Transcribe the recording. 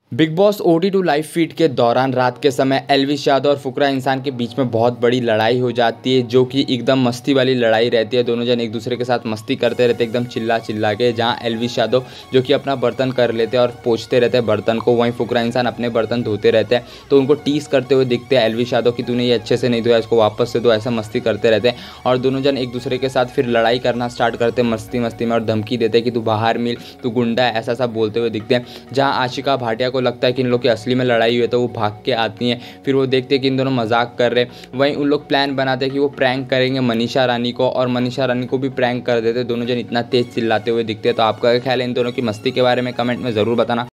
Big boss OT2 live feed के दौरान रात के समय एल्विश यादव और फुकरा इंसान के बीच में बहुत बड़ी लड़ाई हो जाती है, जो कि एकदम मस्ती वाली लड़ाई रहती है। दोनों जन एक दूसरे के साथ मस्ती करते रहते हैं एकदम चिल्ला चिल्ला के। जहां एल्विश यादव जो कि अपना बर्तन कर लेते हैं और पोंछते रहते हैं बर्तन को, वहीं फुकरा इंसान अपने बर्तन धोते रहते हैं। तो उनको टीस करते हुए दिखते हैं एल्विश यादव कि तूने ये अच्छे से नहीं धोया, इसको वापस से धो, ऐसा मस्ती करते रहते हैं। और दोनों जन एक दूसरे के साथ फिर लड़ाई करना स्टार्ट करते हैं मस्ती मस्ती में, और धमकी देते हैं कि तू बाहर मिल, तू गुंडा है, ऐसा सब बोलते हुए दिखते हैं। जहाँ आशिका भाटिया को लगता है कि इन लोग असली में लड़ाई हुई है, तो वो भाग के आती हैं। फिर वो देखते हैं कि इन दोनों मजाक कर रहे हैं। वहीं उन लोग प्लान बनाते हैं कि वो प्रैंक करेंगे मनीषा रानी को, और मनीषा रानी को भी प्रैंक कर देते हैं। दोनों जन इतना तेज चिल्लाते हुए दिखते हैं। तो आपका क्या ख्याल है इन दोनों की मस्ती के बारे में, कमेंट में ज़रूर बताना।